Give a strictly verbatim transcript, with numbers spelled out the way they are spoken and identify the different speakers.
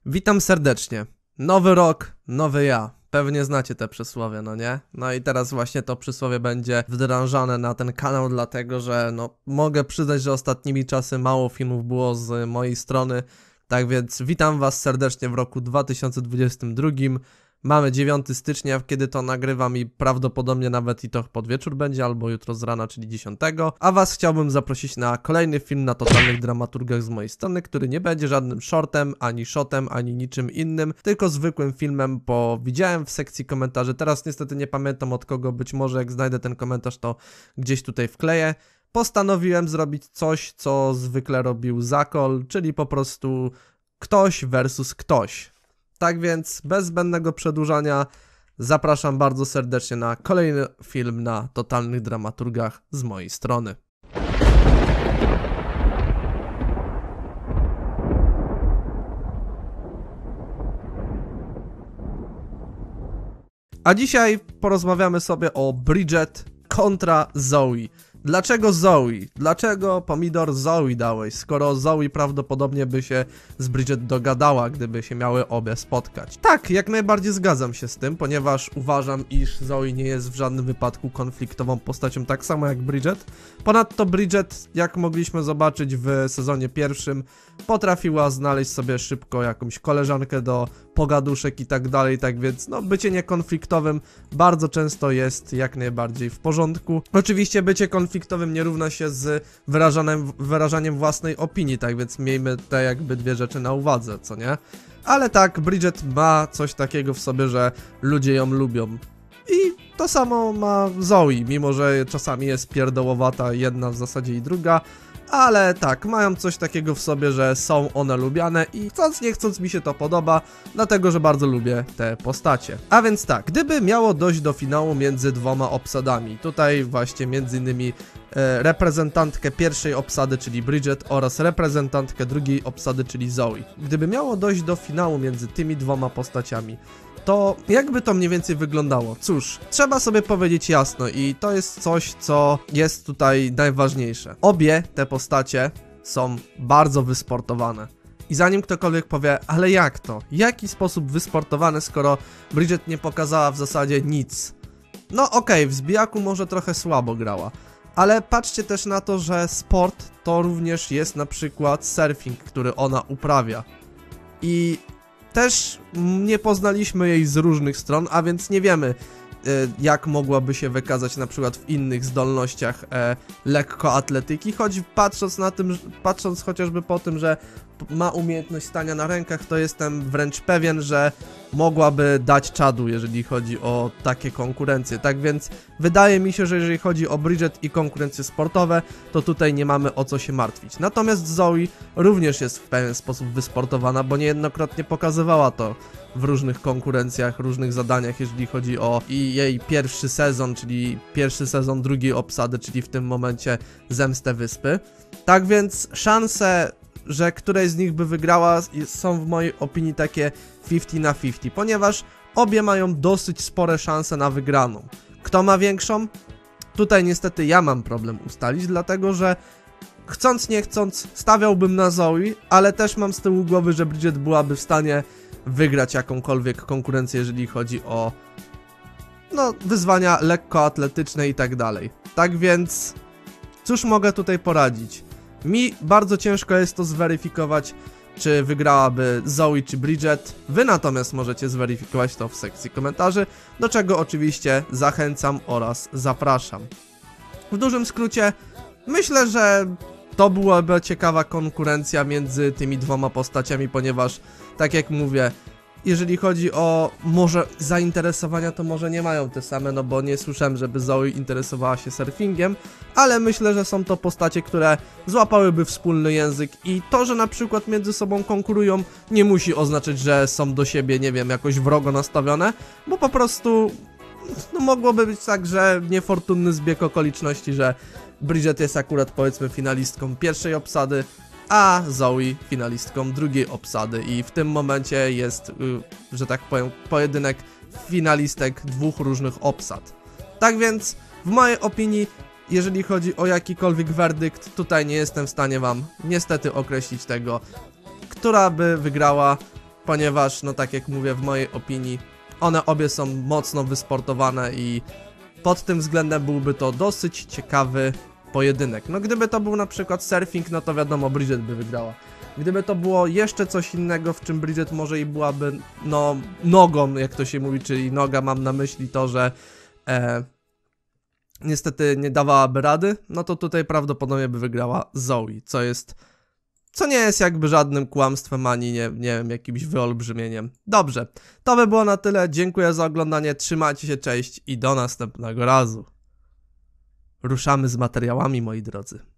Speaker 1: Witam serdecznie. Nowy rok, nowy ja. Pewnie znacie te przysłowie, no nie? No i teraz właśnie to przysłowie będzie wdrażane na ten kanał, dlatego że no mogę przyznać, że ostatnimi czasy mało filmów było z mojej strony. Tak więc witam was serdecznie w roku dwa tysiące dwudziestym drugim. Mamy dziewiątego stycznia, kiedy to nagrywam i prawdopodobnie nawet i to pod wieczór będzie, albo jutro z rana, czyli dziesiątego. A was chciałbym zaprosić na kolejny film na totalnych dramaturgach z mojej strony, który nie będzie żadnym shortem, ani shotem, ani niczym innym, tylko zwykłym filmem, bo widziałem w sekcji komentarzy, teraz niestety nie pamiętam od kogo, być może jak znajdę ten komentarz, to gdzieś tutaj wkleję. Postanowiłem zrobić coś, co zwykle robił Zakol, czyli po prostu ktoś versus ktoś. Tak więc, bez zbędnego przedłużania, zapraszam bardzo serdecznie na kolejny film na totalnych dramaturgach z mojej strony. A dzisiaj porozmawiamy sobie o Bridget kontra Zoe. Dlaczego Zoe? Dlaczego pomidor Zoe dałeś, skoro Zoe prawdopodobnie by się z Bridget dogadała, gdyby się miały obie spotkać? Tak, jak najbardziej zgadzam się z tym, ponieważ uważam, iż Zoe nie jest w żadnym wypadku konfliktową postacią, tak samo jak Bridget. Ponadto Bridget, jak mogliśmy zobaczyć w sezonie pierwszym, potrafiła znaleźć sobie szybko jakąś koleżankę do pogaduszek i tak dalej, tak więc no bycie niekonfliktowym bardzo często jest jak najbardziej w porządku. Oczywiście bycie konfliktowym nie równa się z wyrażaniem, wyrażaniem własnej opinii, tak więc miejmy te jakby dwie rzeczy na uwadze, co nie? Ale tak, Bridget ma coś takiego w sobie, że ludzie ją lubią. I to samo ma Zoe, mimo że czasami jest pierdołowata jedna w zasadzie i druga. Ale tak, mają coś takiego w sobie, że są one lubiane i chcąc nie chcąc mi się to podoba, dlatego że bardzo lubię te postacie. A więc tak, gdyby miało dojść do finału między dwoma obsadami, tutaj właśnie między innymi e, reprezentantkę pierwszej obsady, czyli Bridget, oraz reprezentantkę drugiej obsady, czyli Zoe. Gdyby miało dojść do finału między tymi dwoma postaciami, to jakby to mniej więcej wyglądało? Cóż, trzeba sobie powiedzieć jasno i to jest coś, co jest tutaj najważniejsze. Obie te postacie są bardzo wysportowane. I zanim ktokolwiek powie, ale jak to? W jaki sposób wysportowane, skoro Bridget nie pokazała w zasadzie nic? No okej, okay, w zbijaku może trochę słabo grała, ale patrzcie też na to, że sport to również jest na przykład surfing, który ona uprawia. I też nie poznaliśmy jej z różnych stron, a więc nie wiemy, jak mogłaby się wykazać na przykład w innych zdolnościach e, lekkoatletyki, choć patrząc na tym, patrząc chociażby po tym, że ma umiejętność stania na rękach, to jestem wręcz pewien, że mogłaby dać czadu, jeżeli chodzi o takie konkurencje. Tak więc wydaje mi się, że jeżeli chodzi o Bridget i konkurencje sportowe, to tutaj nie mamy o co się martwić. Natomiast Zoe również jest w pewien sposób wysportowana, bo niejednokrotnie pokazywała to w różnych konkurencjach, różnych zadaniach, jeżeli chodzi o i jej pierwszy sezon, czyli pierwszy sezon drugiej obsady, czyli w tym momencie Zemstę Wyspy. Tak więc szanse, że któreś z nich by wygrała, są w mojej opinii takie pięćdziesiąt na pięćdziesiąt, ponieważ obie mają dosyć spore szanse na wygraną. Kto ma większą? Tutaj niestety ja mam problem ustalić, dlatego że chcąc nie chcąc stawiałbym na Zoe, ale też mam z tyłu głowy, że Bridget byłaby w stanie wygrać jakąkolwiek konkurencję, jeżeli chodzi o no, wyzwania lekkoatletyczne i tak dalej. Tak więc cóż mogę tutaj poradzić? Mi bardzo ciężko jest to zweryfikować, czy wygrałaby Zoe czy Bridget. Wy natomiast możecie zweryfikować to w sekcji komentarzy, do czego oczywiście zachęcam oraz zapraszam. W dużym skrócie myślę, że to byłaby ciekawa konkurencja między tymi dwoma postaciami, ponieważ tak jak mówię, jeżeli chodzi o może zainteresowania, to może nie mają te same, no bo nie słyszałem, żeby Zoe interesowała się surfingiem, ale myślę, że są to postacie, które złapałyby wspólny język i to, że na przykład między sobą konkurują, nie musi oznaczać, że są do siebie, nie wiem, jakoś wrogo nastawione, bo po prostu no mogłoby być tak, że niefortunny zbieg okoliczności, że Bridget jest akurat powiedzmy finalistką pierwszej obsady, a Zoe finalistką drugiej obsady i w tym momencie jest, że tak powiem, pojedynek finalistek dwóch różnych obsad. Tak więc w mojej opinii, jeżeli chodzi o jakikolwiek werdykt, tutaj nie jestem w stanie wam niestety określić tego, która by wygrała. ponieważ, no tak jak mówię, w mojej opinii, one obie są mocno wysportowane i pod tym względem byłby to dosyć ciekawy pojedynek. No gdyby to był na przykład surfing, no to wiadomo, Bridget by wygrała. Gdyby to było jeszcze coś innego, w czym Bridget może i byłaby, no, nogą, jak to się mówi, czyli noga, mam na myśli to, że e, niestety nie dawałaby rady, no to tutaj prawdopodobnie by wygrała Zoe, co jest, co nie jest jakby żadnym kłamstwem, ani nie, nie wiem, jakimś wyolbrzymieniem. Dobrze, to by było na tyle, dziękuję za oglądanie, trzymajcie się, cześć i do następnego razu. Ruszamy z materiałami, moi drodzy.